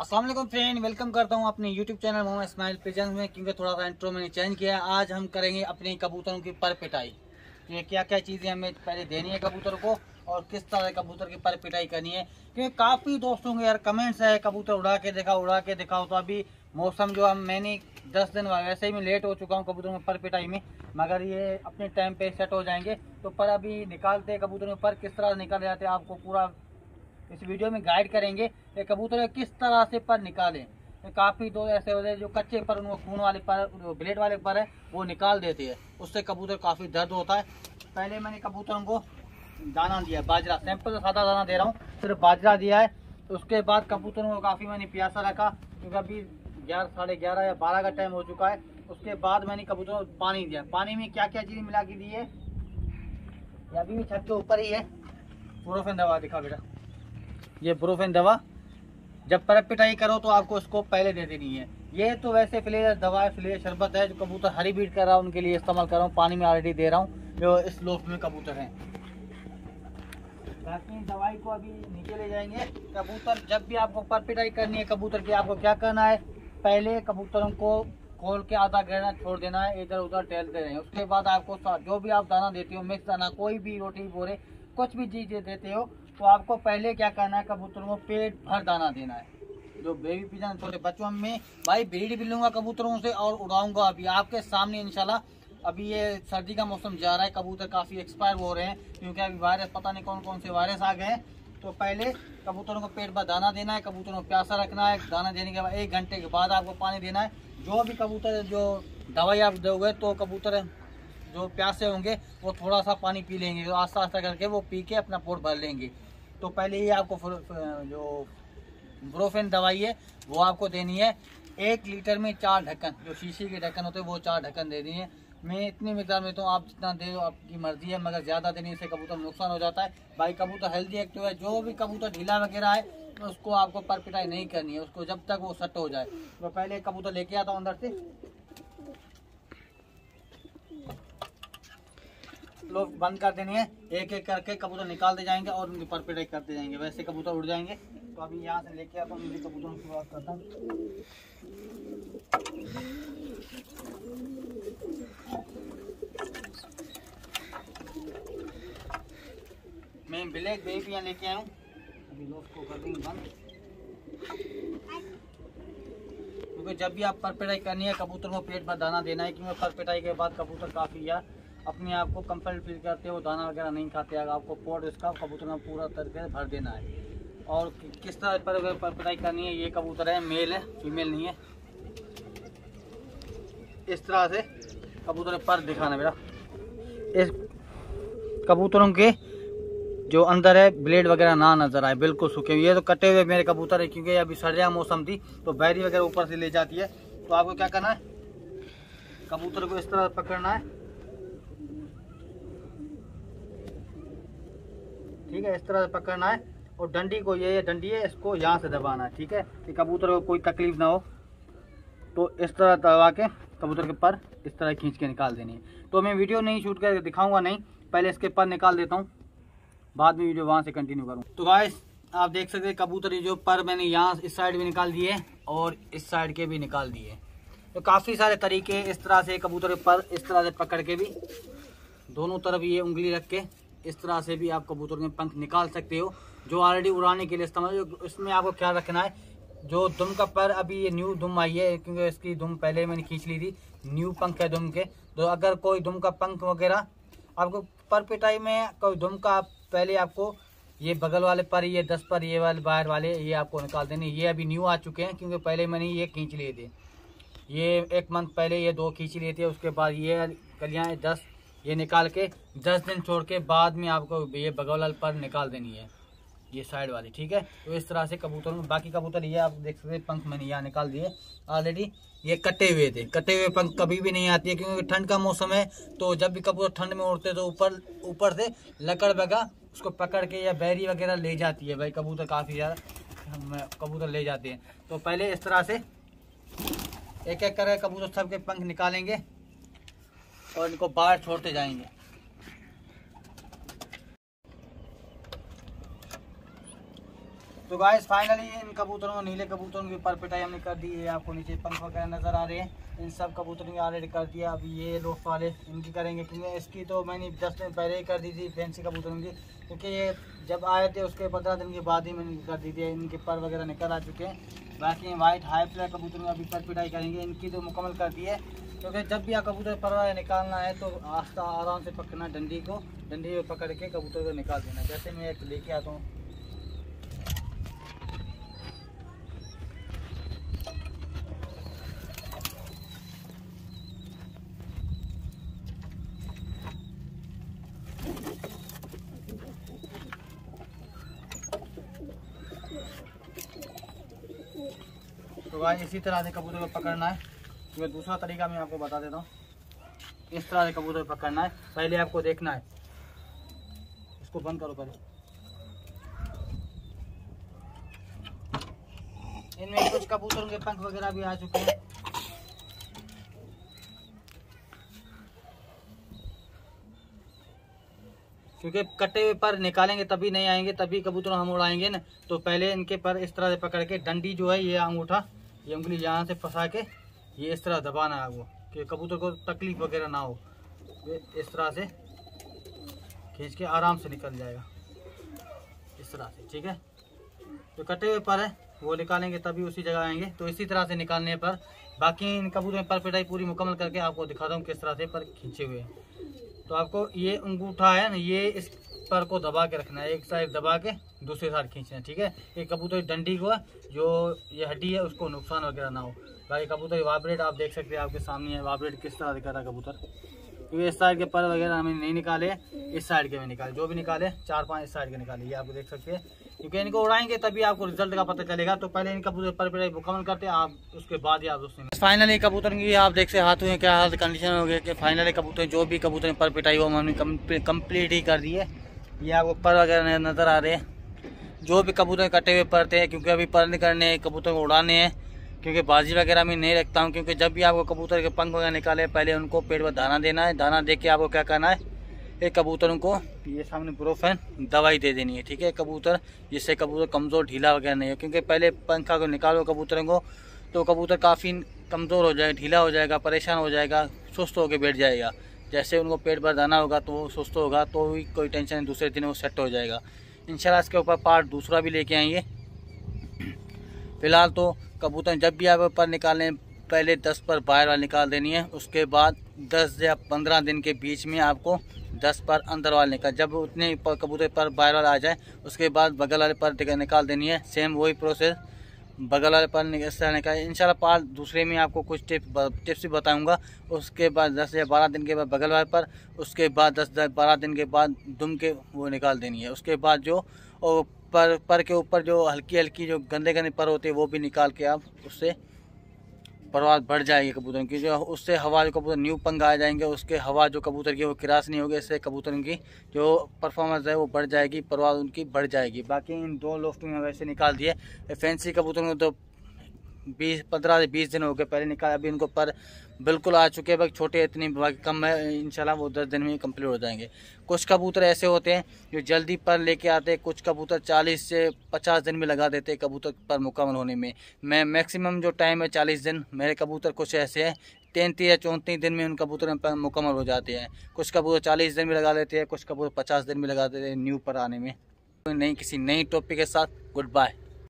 अस्सलाम वालेकुम friend, welcome करता हूं अपने YouTube channel Mohammad Ismail presence में। क्योंकि थोड़ा सा इंट्रो मैंने चेंज किया है। आज हम करेंगे अपने कबूतरों की पर पिटाई। ये क्या क्या चीज़ें हमें पहले देनी है कबूतर को और किस तरह कबूतर की पर पिटाई करनी है। क्योंकि काफ़ी दोस्तों के यार कमेंट्स है कबूतर उड़ा के दिखाओ। तो अभी मौसम जो हम मैंने 10 दिन वैसे ही मैं लेट हो चुका हूँ कबूतरों में पर पिटाई में, मगर ये अपने टाइम पे सेट हो जाएंगे। तो पर अभी निकालते कबूतरों में पर किस तरह निकाले जाते हैं आपको पूरा इस वीडियो में गाइड करेंगे कि कबूतर किस तरह से पर निकालें। काफ़ी तो ऐसे होते हैं जो कच्चे पर उनको खून वाले पर ब्लेड वाले पर है वो निकाल देते हैं, उससे कबूतर काफ़ी दर्द होता है। पहले मैंने कबूतरों को दाना दिया बाजरा, सिंपल सादा दाना दे रहा हूँ, सिर्फ बाजरा दिया है। उसके बाद कबूतरों को काफ़ी मैंने प्यासा रखा क्योंकि अभी 11 साढ़े 11 या 12 का टाइम हो चुका है। उसके बाद मैंने कबूतरों को पानी दिया। पानी में क्या क्या चीज़ मिला के दी है ये अभी भी छत के ऊपर ही है। ब्रोफेन दवा दिखा बेटा, ये ब्रोफेन दवा जब पर पिटाई करो तो आपको इसको पहले दे देनी है। ये तो वैसे फ्लेवर दवा है, फ्लेवर शरबत है जो कबूतर हरी बीट कर रहा हूँ उनके लिए इस्तेमाल कर रहा हूँ। पानी में ऑलरेडी दे रहा हूँ जो इस लोफ में कबूतर हैं। बाकी दवाई को अभी नीचे ले जाएंगे। कबूतर जब भी आपको पर पिटाई करनी है कबूतर की, आपको क्या करना है, पहले कबूतरों को खोल के आधा घंटा छोड़ देना है, इधर उधर टहलते रहें। उसके बाद आपको जो भी आप दाना देते हो, मिक्स दाना, कोई भी रोटी बोरे कुछ भी चीज़ देते हो, तो आपको पहले क्या करना है, कबूतरों को पेट भर दाना देना है। जो बेबी पिजन छोटे बच्चों में भाई ब्रीड भी लूँगा कबूतरों से और उड़ाऊंगा अभी आपके सामने इंशाल्लाह। अभी ये सर्दी का मौसम जा रहा है, कबूतर काफ़ी एक्सपायर हो रहे हैं क्योंकि अभी वायरस पता नहीं कौन कौन से वायरस आ गए हैं। तो पहले कबूतरों को पेट भर दाना देना है, कबूतरों को प्यासा रखना है। दाना देने के बाद 1 घंटे के बाद आपको पानी देना है। जो भी कबूतर जो दवाई आप दोगे तो कबूतर जो प्यासे होंगे वो थोड़ा सा पानी पी लेंगे, तो आस्ता आस्ता करके वो पी के अपना पोट भर लेंगे। तो पहले ही आपको जो ब्रोफेन दवाई है वो आपको देनी है। 1 लीटर में 4 ढक्कन, जो शीशी के ढक्कन होते हैं वो 4 ढक्कन दे देनी है। मैं इतनी मिकदार में तो आप जितना दे दो आपकी मर्जी है, मगर ज़्यादा देने से कबूतर नुकसान हो जाता है। भाई कबूतर हेल्दी एक्टिव है, जो भी कबूतर ढीला वगैरह है तो उसको आपको पर पिटाई नहीं करनी है, उसको जब तक वो सेट हो जाए। तो पहले कबूतर लेके आता हूँ अंदर से, लोग बंद कर देनी है। एक एक करके कबूतर निकालते जाएंगे और उनकी पर पिटाई करते जाएंगे, वैसे कबूतर उड़ जाएंगे। तो अभी यहाँ से लेके आता हूँ, मुझे कबूतरों की बात करता हूँ। मैं ब्लैक बेबी यहाँ लेके आया हूँ, अभी लोग को कर देंगे बंद। क्योंकि जब भी आप पर पिटाई करनी है कबूतर को पेट भर दाना देना है, क्योंकि पर पिटाई के बाद कबूतर काफ़ी यार अपने आप को कंफर्ट फील करते हो, दाना वगैरह नहीं खाते। आपको पोट इसका कबूतर में पूरा तरीके से भर देना है। और किस तरह पर पिटाई करनी है, ये कबूतर है मेल है, फीमेल नहीं है। इस तरह से कबूतर पर दिखाना बेटा। इस कबूतरों के जो अंदर है ब्लेड वगैरह ना नजर आए, बिल्कुल सूखे हुए। ये तो कटे हुए मेरे कबूतर है क्योंकि अभी सर्दियाँ मौसम थी तो बैरी वगैरह ऊपर से ले जाती है। तो आपको क्या करना है, कबूतर को इस तरह पकड़ना है, ठीक है, इस तरह से पकड़ना है। और डंडी को, ये डंडी है, इसको यहाँ से दबाना है, ठीक है, कि कबूतर को कोई तकलीफ ना हो। तो इस तरह दबा के कबूतर के पर इस तरह खींच के निकाल देनी है। तो मैं वीडियो नहीं शूट कर दिखाऊंगा नहीं, पहले इसके पर निकाल देता हूँ, बाद में वीडियो वहाँ से कंटिन्यू करूँ। तो गाइस आप देख सकते हैं कबूतर जो पर मैंने यहाँ इस साइड भी निकाल दिए और इस साइड के भी निकाल दिए। तो काफ़ी सारे तरीके इस तरह से कबूतर पर इस तरह से पकड़ के भी दोनों तरफ ये उंगली रख के इस तरह से भी आप कबूतर के पंख निकाल सकते हो, जो ऑलरेडी उड़ाने के लिए इस्तेमाल। इसमें आपको ख्याल रखना है जो दुम का पर, अभी ये न्यू दुम आई है क्योंकि इसकी दुम पहले मैंने खींच ली थी, न्यू पंख है दुम के। तो अगर कोई दुम का पंख वगैरह आपको पर पिटाई में कोई दुम का, पहले आपको ये बगल वाले पर, ये 10 पर, ये वाले बाहर वाले, ये आपको निकाल देने। ये अभी न्यू आ चुके हैं क्योंकि पहले मैंने ये खींच लिए थे, ये 1 मंथ पहले ये 2 खींच लिए थे। उसके बाद ये कलियाँ 10 ये निकाल के 10 दिन छोड़ के बाद में आपको ये बगल वाले पर निकाल देनी है, ये साइड वाली, ठीक है। तो इस तरह से कबूतरों में, बाकी कबूतर ये आप देख सकते हैं पंख मैंने यहाँ निकाल दिए ऑलरेडी। ये कटे हुए थे, कटे हुए पंख कभी भी नहीं आती है क्योंकि ठंड का मौसम है। तो जब भी कबूतर ठंड में उड़ते तो ऊपर से लकड़ वगैरह उसको पकड़ के या बैरी वगैरह ले जाती है। भाई कबूतर काफ़ी ज़्यादा कबूतर ले जाते हैं। तो पहले इस तरह से एक एक करके कबूतर सबके पंख निकालेंगे और इनको बाहर छोड़ते जाएंगे। तो गाइस फाइनली इन कबूतरों नीले कबूतरों की पर पिटाई हमने कर दी है। आपको नीचे पंख वगैरह नज़र आ रहे हैं, इन सब कबूतरों की ऑलरेडी कर दिया। अभी ये लोफ वाले इनकी करेंगे, क्योंकि इसकी तो मैंने 10 दिन पहले ही कर दी थी फैंसी कबूतरों की, क्योंकि ये जब आए थे उसके 15 दिन के बाद ही मैंने कर दी थी। इनके पर वगैरह निकल आ चुके हैं। बाकी वाइट हाई फ्लैग कबूतरों की अभी पर पिटाई करेंगे, इनकी तो मुकम्मल कर दी है। क्योंकि जब भी आप कबूतर पर निकालना है तो आस्ता आराम से पकड़ना, डंडी में पकड़ के कबूतर को निकाल देना। जैसे मैं एक लेके आता हूँ, तो भाई इसी तरह से कबूतर को पकड़ना है। तो दूसरा तरीका मैं आपको बता देता हूँ। इस तरह से कबूतर को पकड़ना है। पहले आपको देखना है, इसको बंद करो पहले। इनमें कुछ कबूतरों के पंख वगैरह भी आ चुके हैं। क्योंकि कटे हुए पर निकालेंगे तभी नहीं आएंगे, तभी कबूतर हम उड़ाएंगे ना। तो पहले इनके पर इस तरह से पकड़ के डंडी जो है, ये अंगूठा, ये उंगली यहाँ से फंसा के ये इस तरह दबाना है वो, कि कबूतर को तकलीफ वगैरह ना हो। ये इस तरह से खींच के आराम से निकल जाएगा, इस तरह से, ठीक है। जो कटे हुए पर है वो निकालेंगे तभी उसी जगह आएंगे। तो इसी तरह से निकालने पर बाकी इन कबूतर में पर पिटाई पूरी मुकम्मल करके आपको दिखाता हूँ किस तरह से पर खींचे हुए हैं। तो आपको ये अंगूठा है ना, ये इस पर को दबा के रखना है, एक साइड दबा के दूसरी साइड खींचना है, ठीक है। ये कबूतर की डंडी को है, जो ये हड्डी है उसको नुकसान वगैरह ना हो। बाकी कबूतर की वाइब्रेट आप देख सकते हैं, आपके सामने है वाइब्रेट किस तरह दिखा रहा है कबूतर। क्योंकि इस साइड के पर वगैरह हमें नहीं निकाले, इस साइड के में निकाले, जो भी निकाले 4-5 इस साइड के निकाले, ये आपको देख सकते हैं। क्योंकि इनको उड़ाएंगे तभी आपको रिजल्ट का पता चलेगा। तो पहले इन कबूतर पर पिटाई मुकम्मल करते हैं आप, उसके बाद ही आप उसमें फाइनली कबूतर की आप देख सकते हाथ हुए क्या हाल कंडीशन हो गया कि फाइनली कबूतर जो भी कबूतर पर पिटाई वो हमने कंप्लीट ही कर दी है। ये आपको पर वगैरह नज़र आ रहे हैं, जो भी कबूतर कटे हुए परते हैं। क्योंकि अभी पर करने कबूतर को उड़ाने हैं, क्योंकि बाजी वगैरह में नहीं रखता हूँ। क्योंकि जब भी आपको कबूतर के पंख वगैरह निकाले, पहले उनको पेट पर दाना देना है। दाना दे के आपको क्या करना है, एक कबूतरों को ये सामने ब्रोफेन दवाई दे देनी है, ठीक है कबूतर, जिससे कबूतर कमज़ोर ढीला वगैरह नहीं हो। क्योंकि पहले पंखा को निकालो कबूतरों को तो कबूतर काफ़ी कमज़ोर हो जाएगा, ढीला हो जाएगा, परेशान हो जाएगा, सुस्त होकर बैठ जाएगा। जैसे उनको पेट भर दाना होगा तो वो सुस्त होगा, तो भी कोई टेंशन नहीं, दूसरे दिन वो सेट हो जाएगा। इंशाल्लाह इसके ऊपर पार्ट दूसरा भी लेके आएंगे। फिलहाल तो कबूतर जब भी आप पर निकालें, पहले 10 पर बाहर वाली निकाल देनी है। उसके बाद 10 या 15 दिन के बीच में आपको 10 पर अंदर वाले निकाल, जब उतने कबूतर पर बाहर वाला आ जाए उसके बाद बगल वाले पर निकाल देनी है। सेम वही प्रोसेस बगल वाले पर निकाल। इंशाल्लाह पार्ट दूसरे में आपको कुछ टिप्स भी बताऊंगा। उसके बाद 10 या 12 दिन के बाद बगल वाले पर, उसके बाद 10-12 दिन के बाद दुम के वो निकाल देनी है। उसके बाद जो और पर के ऊपर जो हल्की हल्की जो गंदे पर होते हैं वो भी निकाल के आप उससे परवाज बढ़ जाएगी कबूतर की। जो उससे हवा जो कबूतर न्यू पंख आ जाएंगे, उसके हवा जो कबूतर की वो किरास नहीं होगी। इससे कबूतर की जो परफॉर्मेंस है वो बढ़ जाएगी, परवाज उनकी बढ़ जाएगी। बाकी इन 2 लोफ्ट में वैसे निकाल दिए। फैंसी कबूतर में तो 15 से 20 दिन हो गए पहले निकाल, अभी इनको पर बिल्कुल आ चुके हैं। बाकी छोटे इतनी बाकी कम है, इंशाल्लाह वो 10 दिन में कंप्लीट हो जाएंगे। कुछ कबूतर ऐसे होते हैं जो जल्दी पर लेके आते हैं, कुछ कबूतर 40 से 50 दिन में लगा देते हैं कबूतर पर मुकम्मल होने में। मैं मैक्सिमम जो टाइम है 40 दिन, मेरे कबूतर कुछ ऐसे हैं 33 या 34 दिन में उन कबूतर पर मुकम्मल हो जाते हैं। कुछ कबूतर 40 दिन में लगा लेते हैं, कुछ कबूतर 50 दिन में लगा देते हैं न्यू पर आने में। नई किसी नई टॉपिक के साथ गुड बाय।